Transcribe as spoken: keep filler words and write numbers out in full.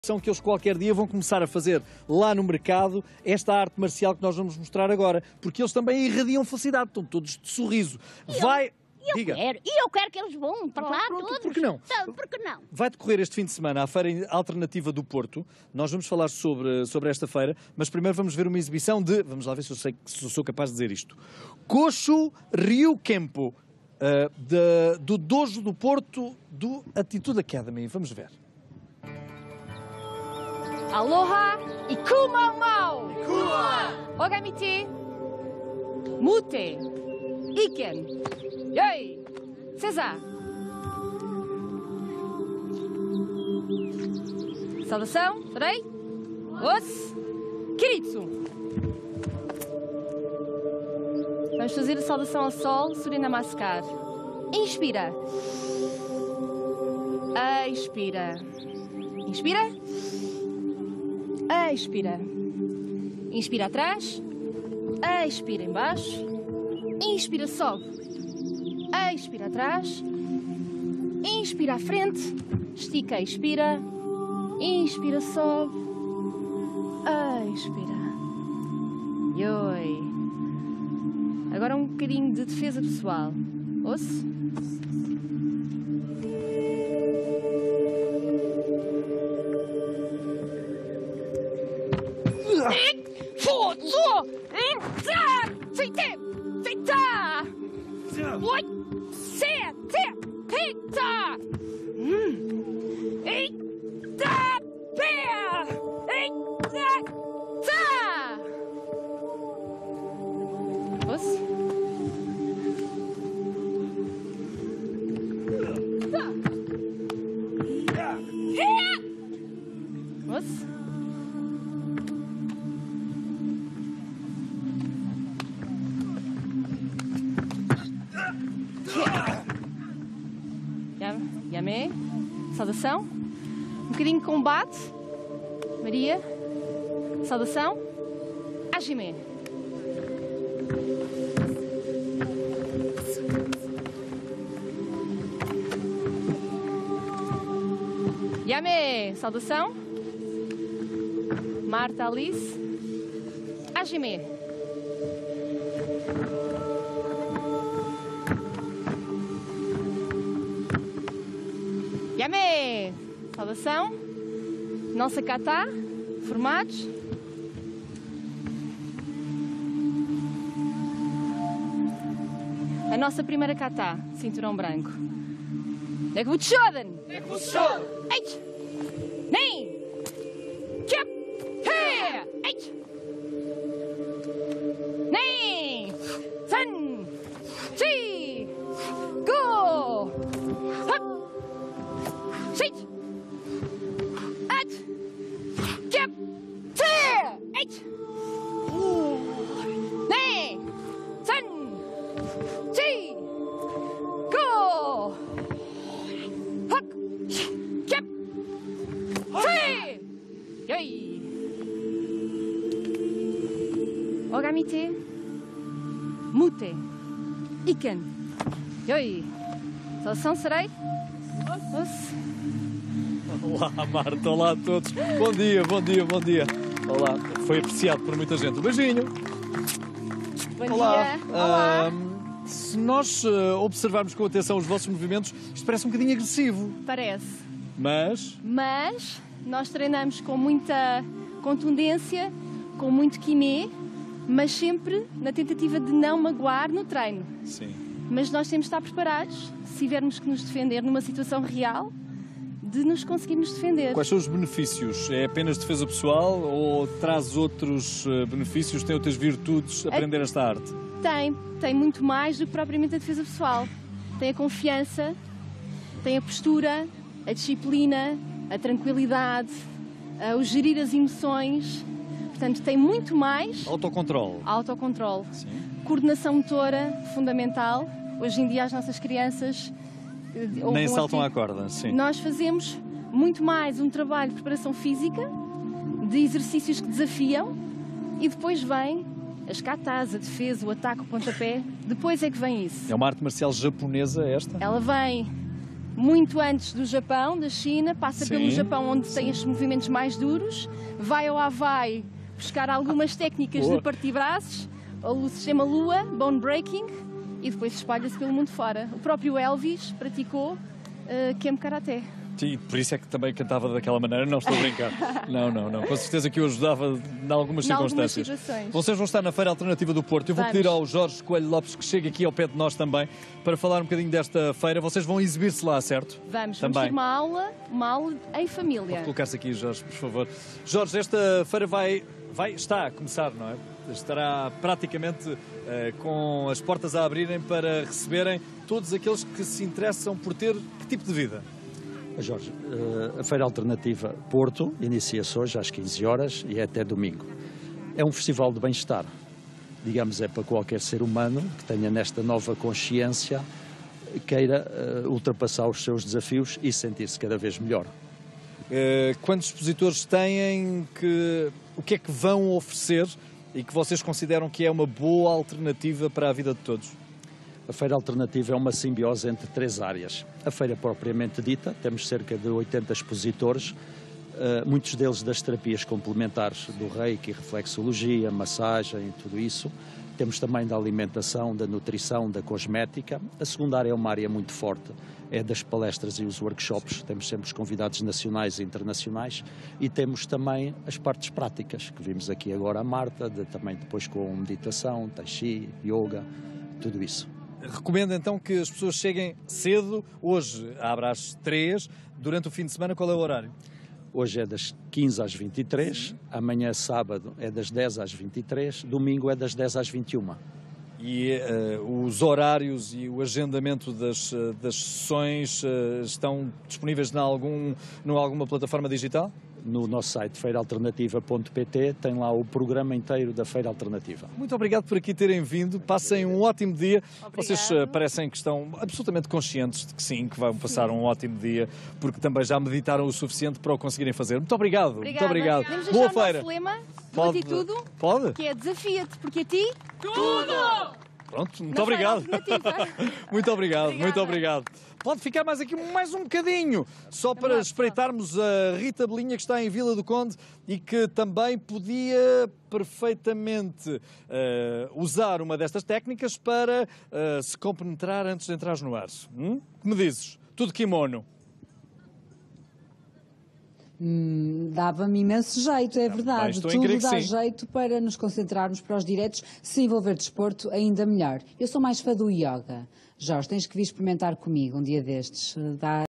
São que eles qualquer dia vão começar a fazer lá no mercado esta arte marcial que nós vamos mostrar agora, porque eles também irradiam felicidade, estão todos de sorriso. E Vai... Eu, eu Diga. quero, e eu quero que eles vão para lá Pronto, todos. por que não? Então, por que não? Vai decorrer este fim de semana a Feira Alternativa do Porto. Nós vamos falar sobre, sobre esta feira, mas primeiro vamos ver uma exibição de... Vamos lá ver se eu, sei, se eu sou capaz de dizer isto. Koshu Ryukempo, uh, de, do Dojo do Porto, do Attitude Academy. Vamos ver. Aloha e Kuma Mau! Kuma! Ogamite, Mute, Iken, Yoi, César. Saudação, Sarei, Os, Kiritsu. Vamos fazer a saudação ao sol, Surya Namaskar. Inspira. Expira. Inspira. Expira. Inspira atrás. Expira embaixo. Inspira, sobe. Expira atrás. Inspira à frente. Estica, expira. Inspira, sobe. Expira. Yoi. Agora um bocadinho de defesa pessoal. Ouço? Yame, saudação. Um bocadinho de combate. Maria, saudação. Hajime. Yame, saudação. Marta, Alice. Hajime. Yame! Saudação. Nossa kata. Formados. A nossa primeira kata. Cinturão branco. Nekvuchoden! Nekvuchoden! Eight! Nem! Kip! He! Eight! Nem! Sen! Chi! Go! Sit! At! Kip! Tear! Eight! Nay! Sen! Chi! Go! Huck! Kip! Tear! Yoi! Ogamite! Mute! Iken! Yoi! Saudação, serei? Olá, Marta, olá a todos. Bom dia, bom dia, bom dia. Olá, foi apreciado por muita gente. Um beijinho. Bom Olá. dia. Olá. Uh, se nós uh, observarmos com atenção os vossos movimentos, isto parece um bocadinho agressivo. Parece. Mas... Mas nós treinamos com muita contundência, com muito kimê, mas sempre na tentativa de não magoar no treino. Sim. Mas nós temos de estar preparados, se tivermos que nos defender numa situação real, de nos conseguirmos defender. Quais são os benefícios? É apenas defesa pessoal ou traz outros benefícios, tem outras virtudes aprender a... esta arte? Tem, tem muito mais do que propriamente a defesa pessoal. Tem a confiança, tem a postura, a disciplina, a tranquilidade, o gerir as emoções. Portanto, tem muito mais... Autocontrole. Autocontrole. Sim. Coordenação motora, fundamental. Hoje em dia as nossas crianças... Nem saltam à corda, sim. Nós fazemos muito mais um trabalho de preparação física, de exercícios que desafiam, e depois vem as katas, a defesa, o ataque, o pontapé. Depois é que vem isso. É uma arte marcial japonesa esta? Ela vem muito antes do Japão, da China, passa Sim, pelo Japão onde sim. tem estes movimentos mais duros, vai ao Havaí buscar algumas técnicas Boa. de partir braços, o sistema Lua, bone breaking, e depois espalha-se pelo mundo fora. O próprio Elvis praticou uh, Kempo Karaté. Sim, por isso é que também cantava daquela maneira, não estou a brincar. Não, não, não. Com certeza que o ajudava em algumas Em algumas circunstâncias. situações. Vocês vão estar na Feira Alternativa do Porto. Eu vou Vamos. pedir ao Jorge Coelho Lopes que chegue aqui ao pé de nós também para falar um bocadinho desta feira. Vocês vão exibir-se lá, certo? Vamos, também. vamos ter uma aula, uma aula em família. Pode colocar-se aqui, Jorge, por favor. Jorge, esta feira vai, vai, está a começar, não é? Estará praticamente eh, com as portas a abrirem para receberem todos aqueles que se interessam por ter que tipo de vida? Jorge, a Feira Alternativa Porto inicia-se hoje às quinze horas e é até domingo. É um festival de bem-estar. Digamos, é para qualquer ser humano que tenha nesta nova consciência, queira uh, ultrapassar os seus desafios e sentir-se cada vez melhor. Uh, quantos expositores têm? Que, o que é que vão oferecer e que vocês consideram que é uma boa alternativa para a vida de todos? A Feira Alternativa é uma simbiose entre três áreas. A feira propriamente dita, temos cerca de oitenta expositores, muitos deles das terapias complementares do reiki, reflexologia, massagem, tudo isso. Temos também da alimentação, da nutrição, da cosmética. A segunda área é uma área muito forte, é das palestras e os workshops. Temos sempre os convidados nacionais e internacionais e temos também as partes práticas, que vimos aqui agora a Marta, de, também depois com meditação, tai chi, yoga, tudo isso. Recomendo então que as pessoas cheguem cedo. Hoje abre às três. Durante o fim de semana, qual é o horário? Hoje é das quinze às vinte e três, sim. Amanhã sábado é das dez às vinte e três, domingo é das dez às vinte e uma. E uh, os horários e o agendamento das, uh, das sessões uh, estão disponíveis em algum, alguma plataforma digital? No nosso site feira alternativa ponto pt tem lá o programa inteiro da Feira Alternativa. Muito obrigado por aqui terem vindo, passem um ótimo dia. Obrigado. Vocês uh, parecem que estão absolutamente conscientes de que sim, que vão passar sim. um ótimo dia, porque também já meditaram o suficiente para o conseguirem fazer. Muito obrigado. Obrigada. Muito obrigado. Podemos Boa deixar feira. O nosso lema Pode, de tudo, pode? Que é desafia-te, porque a ti tudo! Pronto, muito Na obrigado. Muito obrigado, Obrigada. muito obrigado. Pode ficar mais aqui mais um bocadinho, só para espreitarmos a Rita Belinha, que está em Vila do Conde e que também podia perfeitamente uh, usar uma destas técnicas para uh, se compenetrar antes de entrar no ar. Hum? Que me dizes? Tudo kimono. Hum, dava-me imenso jeito, é verdade. Bem, Tudo dá sim. jeito para nos concentrarmos para os diretos, se envolver desporto ainda melhor. Eu sou mais fã do yoga. Jorge, tens que vir experimentar comigo um dia destes. Dá